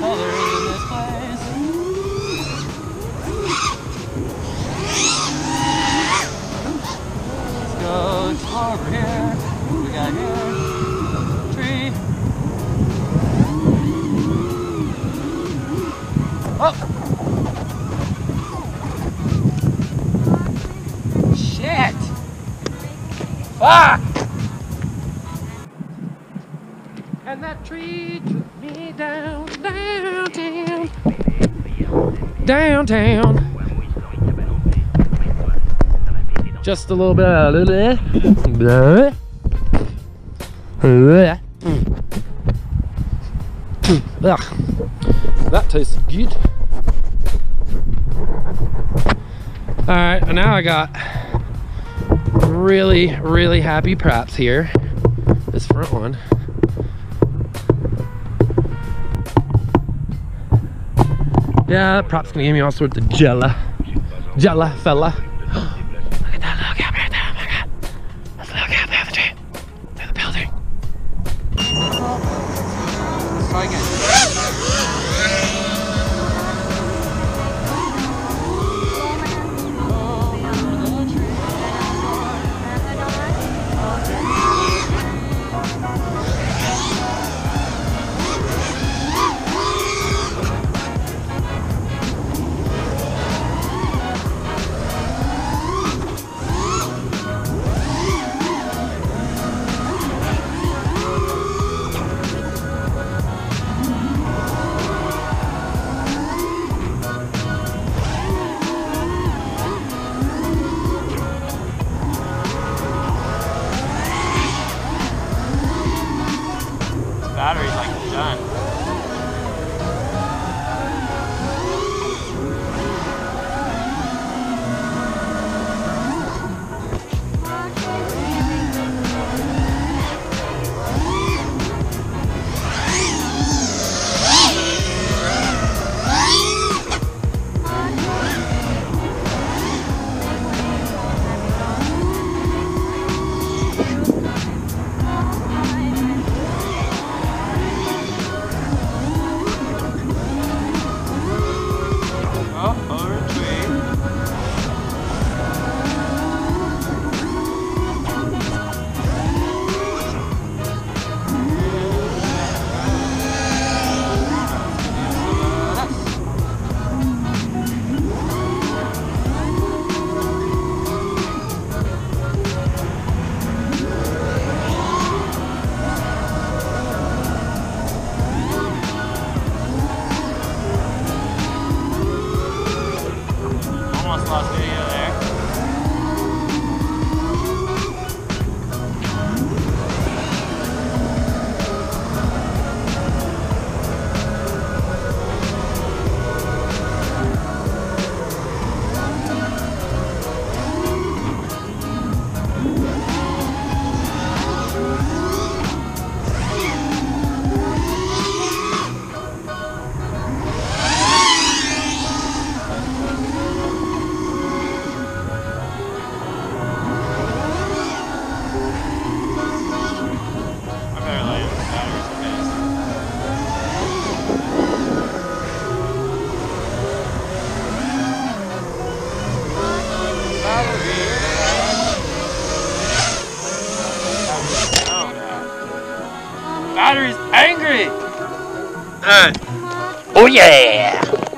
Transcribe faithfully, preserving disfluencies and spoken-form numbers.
colors in this place. Let's go explore over here. What do we got here? Tree. Oh! Shit! Fuck! And that tree took me down, downtown, downtown. Just a little bit of a little bit. That tastes good. Alright, and now I got really, really happy props here. This front one. Yeah, that prop's gonna give me all sorts of jella. Jella, fella. Look at that little cabin right there, oh my god. That's a little cabin there, the tree. There's the building. Let's try again. Battery's like done. Lost video there. Battery's angry! Uh. Oh yeah!